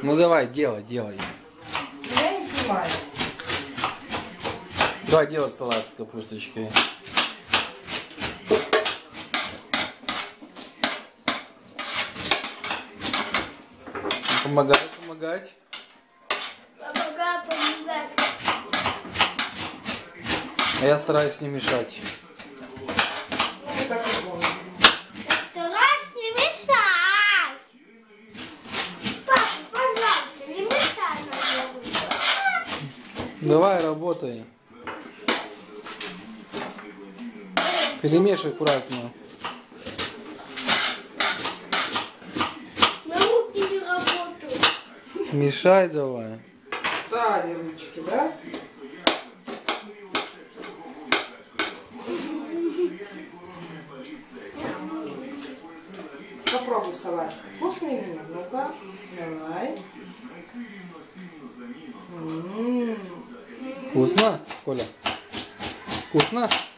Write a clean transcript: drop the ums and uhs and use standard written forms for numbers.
Ну давай, делай, делай. Я не снимаю. Давай делать салат с капусточкой. Помогать, помогать. Помогать. А я стараюсь не мешать. Старайся не мешать. Папа, пожалуйста, не мешай нам. Давай, работай. Перемешивай аккуратно. На руки не работают. Мешай давай. Дали ручки, да? Попробуй салат. Вкусный или нет? Ну-ка, давай. Вкусно, Коля? Вкусно?